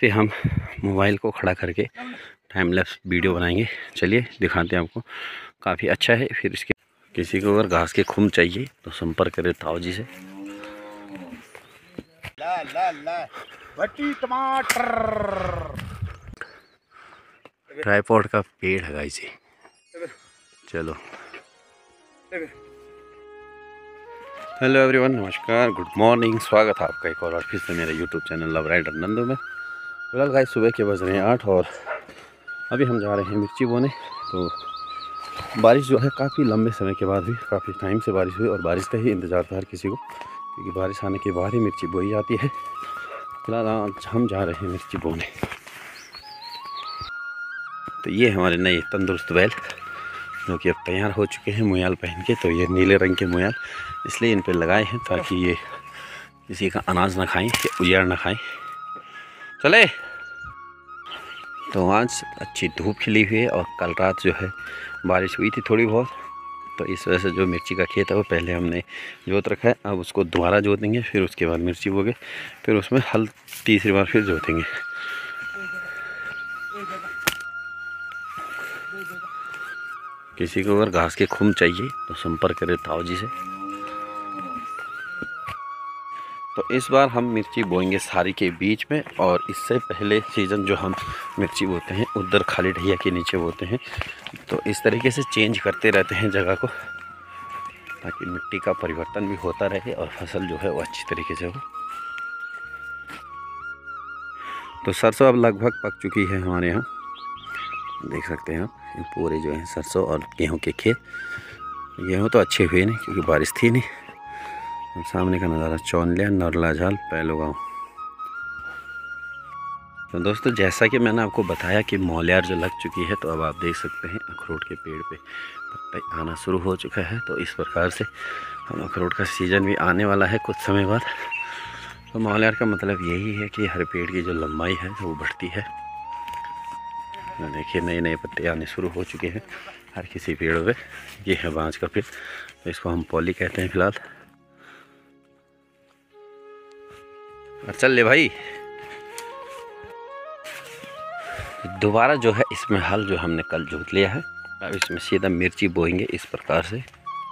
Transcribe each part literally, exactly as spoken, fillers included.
पे हम मोबाइल को खड़ा करके टाइम लैप्स वीडियो बनाएंगे। चलिए दिखाते हैं आपको, काफ़ी अच्छा है। फिर इसके किसी को अगर घास के खुम चाहिए तो संपर्क करें ताऊ जी से। ला ला ला भट्टी टमाटर ट्राइपॉड का पेड़ है गाइस। चलो, हेलो एवरीवन, नमस्कार, गुड मॉर्निंग। स्वागत है आपका एक और बार फिर से मेरे YouTube channel Love Rider Nandu में। फिलहाल गाइस सुबह के बज रहे हैं आठ और अभी हम जा रहे हैं मिर्ची बोने। तो बारिश जो है काफ़ी लंबे समय के बाद हुई, काफ़ी टाइम से बारिश हुई और बारिश का ही इंतज़ार था हर किसी को, क्योंकि बारिश आने के बाद ही मिर्ची बोई जाती है। फिलहाल आज हम जा रहे हैं मिर्ची बोने। तो ये हमारे नए तंदुरुस्त बैल जो कि अब तैयार हो चुके हैं मोयाल पहन के। तो ये नीले रंग के मोयाल इसलिए इन पे लगाए हैं ताकि ये किसी का अनाज ना खाएं या उजाड़ ना खाएं। चले। तो आज अच्छी धूप खिली हुई है और कल रात जो है बारिश हुई थी थोड़ी बहुत, तो इस वजह से जो मिर्ची का खेत है वो पहले हमने जोत रखा है। अब उसको दोबारा जोतेंगे, फिर उसके बाद मिर्ची बोगे, फिर उसमें हल तीसरी बार फिर जोतेंगे। किसी को अगर घास के खुम चाहिए तो संपर्क करें ताऊ जी से। तो इस बार हम मिर्ची बोएंगे सारी के बीच में, और इससे पहले सीज़न जो हम मिर्ची बोते हैं उधर खाली ढैया के नीचे बोते हैं। तो इस तरीके से चेंज करते रहते हैं जगह को, ताकि मिट्टी का परिवर्तन भी होता रहे और फसल जो है वो अच्छी तरीके से हो। तो सरसों अब लगभग पक चुकी है हमारे यहाँ, देख सकते हैं आप। ये पूरे जो है सरसों और गेहूं के खेत। गेहूं तो अच्छे हुए नहीं क्योंकि बारिश थी नहीं। और सामने का नज़ारा चौनलिया नरला झाल पैलो गाँव। तो दोस्तों, जैसा कि मैंने आपको बताया कि मौलियार जो लग चुकी है, तो अब आप देख सकते हैं अखरोट के पेड़ पे पत्ते आना शुरू हो चुका है। तो इस प्रकार से हम अखरोट का सीज़न भी आने वाला है कुछ समय बाद। तो मौलियार का मतलब यही है कि हर पेड़ की जो लंबाई है वो बढ़ती है। देखिए नए नए पत्ते आने शुरू हो चुके हैं हर किसी पेड़ पे। ये है बांज का पेड़, तो इसको हम पॉली कहते हैं फिलहाल। और चल ले भाई, दोबारा जो है इसमें हल जो हमने कल जोत लिया है, अब इसमें सीधा मिर्ची बोएंगे इस प्रकार से।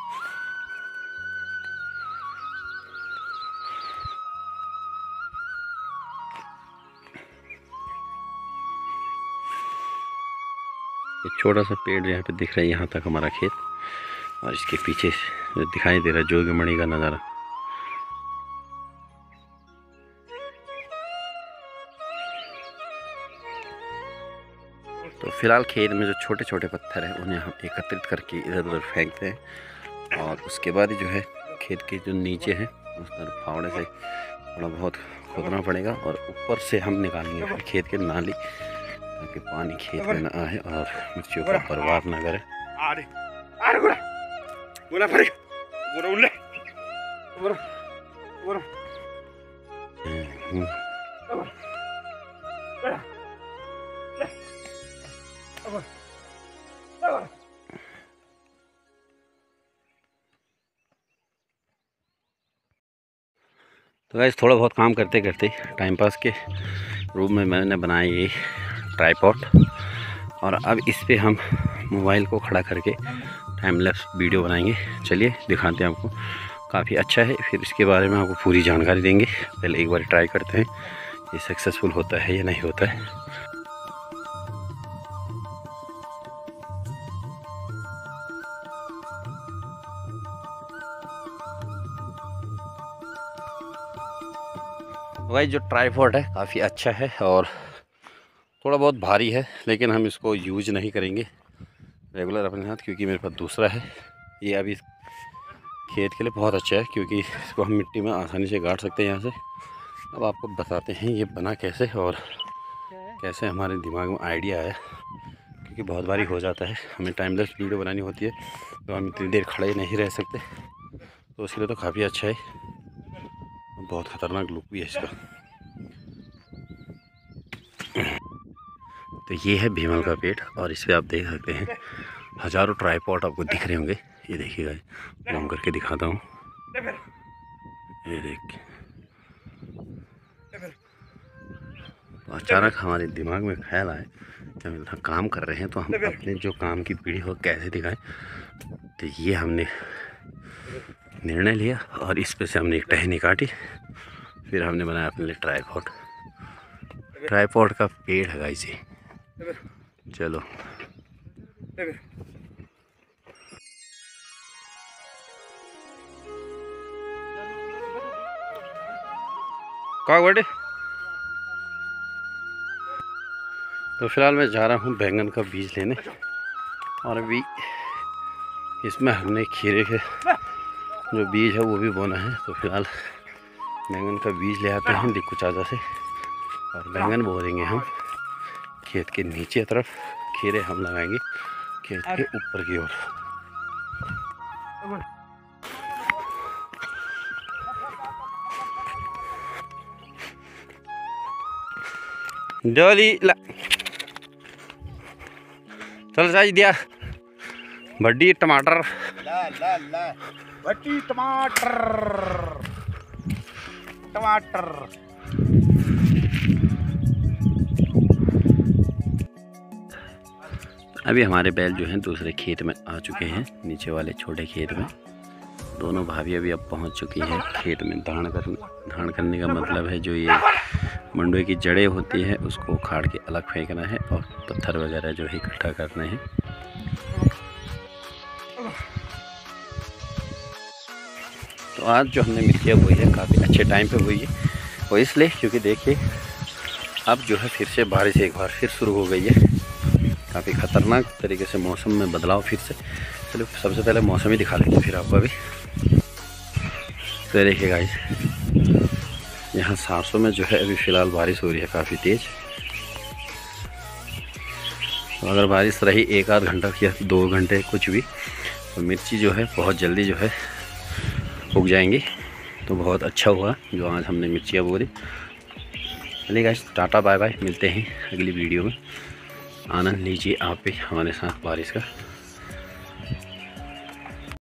एक छोटा सा पेड़ यहाँ पे दिख रहा है, यहाँ तक हमारा खेत, और इसके पीछे जो दिखाई दे रहा है जोगीमणि का नज़ारा। तो फिलहाल खेत में जो छोटे छोटे पत्थर हैं उन्हें हम एकत्रित करके इधर उधर फेंकते हैं, और उसके बाद जो है खेत के जो नीचे है उस पर फावड़े से थोड़ा बहुत खोदना पड़ेगा, और ऊपर से हम निकालेंगे फिर खेत के नाली, ताकि पानी खेत में ना आए और मिर्चियों को बर्बाद ना करे। तो गाइस, थोड़ा बहुत काम करते करते टाइम पास के रूप में मैंने बनाया ये ट्राइपॉड, और अब इस पे हम मोबाइल को खड़ा करके टाइम लैप्स वीडियो बनाएंगे। चलिए दिखाते हैं आपको, काफ़ी अच्छा है। फिर इसके बारे में आपको पूरी जानकारी देंगे। पहले एक बार ट्राई करते हैं ये सक्सेसफुल होता है या नहीं होता है। भाई जो ट्राइपॉड है काफ़ी अच्छा है और थोड़ा बहुत भारी है, लेकिन हम इसको यूज नहीं करेंगे रेगुलर अपने साथ, क्योंकि मेरे पास दूसरा है। ये अभी खेत के लिए बहुत अच्छा है, क्योंकि इसको हम मिट्टी में आसानी से गाड़ सकते हैं यहाँ से। अब आपको बताते हैं ये बना कैसे और कैसे हमारे दिमाग में आइडिया आया, क्योंकि बहुत बारी हो जाता है हमें टाइम लैप्स वीडियो बनानी होती है तो हम इतनी देर खड़े नहीं रह सकते, तो इसके लिए तो काफ़ी अच्छा है। बहुत ख़तरनाक लुक भी है इसका। तो ये है भीमल का पेड़, और इस पर आप देख सकते हैं हज़ारों ट्राइपॉड आपको दिख रहे होंगे। ये देखिएगा, जूम करके दिखाता हूँ, ये देखिए तो अचानक हमारे दिमाग में ख्याल आया कि हम इतना काम कर रहे हैं तो हम अपने जो काम की पीढ़ी को कैसे दिखाएं। तो ये हमने निर्णय लिया और इस पे से हमने एक टहनी काटी। फिर हमने बनाया अपने लिए ट्राईपॉड। ट्राईपॉड का पेड़ है गाइस ये। चलो क्या बड़े। तो फिलहाल मैं जा रहा हूँ बैंगन का बीज लेने और अभी इसमें हमने खीरे के जो बीज है वो भी बोना है। तो फिलहाल बैंगन का बीज ले आते हैं दिक्कू चाचा से और बैंगन बो देंगे हम खेत के नीचे तरफ। खीरे हम लगाएंगे खेत के ऊपर की ओर। डोली ला चल साइज दिया बड्डी टमाटर ला ला ला भट्टी टमाटर टमाटर। अभी हमारे बैल जो हैं दूसरे खेत में आ चुके हैं, नीचे वाले छोटे खेत में। दोनों भाभी अभी अब पहुंच चुकी हैं खेत में धान करने। धान करने का मतलब है जो ये मंडुए की जड़ें होती हैं उसको उखाड़ के अलग फेंकना है और पत्थर वगैरह जो है इकट्ठा करने हैं। तो आज जो हमने मिर्चियाँ बोई है काफ़ी अच्छे टाइम पे बोई है और इसलिए क्योंकि देखिए अब जो है फिर से बारिश एक बार फिर शुरू हो गई है। काफ़ी ख़तरनाक तरीके से मौसम में बदलाव फिर से। चलो सबसे पहले मौसम ही दिखा लेते फिर आपको। अभी तो देखिए गाइस यहाँ सरसों में जो है अभी फ़िलहाल बारिश हो रही है काफ़ी तेज़। तो अगर बारिश रही एक आध घंटा या दो घंटे कुछ भी तो मिर्ची जो है बहुत जल्दी जो है उग जाएंगी। तो बहुत अच्छा हुआ जो आज हमने मिर्चियाँ बो दी। चलिए गाइस टाटा बाय बाय, मिलते हैं अगली वीडियो में। आनंद लीजिए आप भी हमारे साथ बारिश का।